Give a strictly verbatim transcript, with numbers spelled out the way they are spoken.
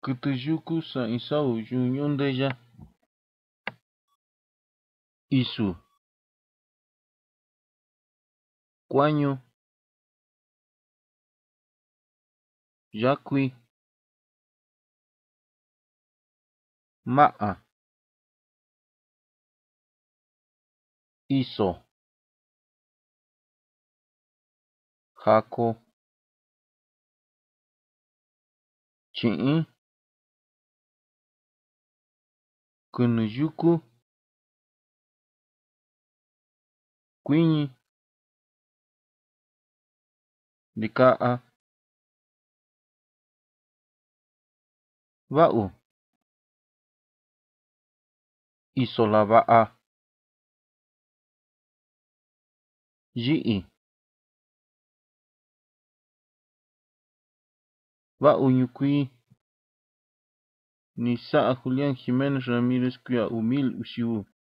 Kɨtɨ yuku sa isau yuñu ndeya. Isu. Kuañu. Yakui. Ma'a. Iso. Jako. Chi'i. Kɨnɨ yuku. Kuiñi. Dika'a. Va'u. Iso lava'a. Yi'i. Va'u ñukui. Nisa'a Julián Jiménez Ramírez Cuya Humil Ushiu.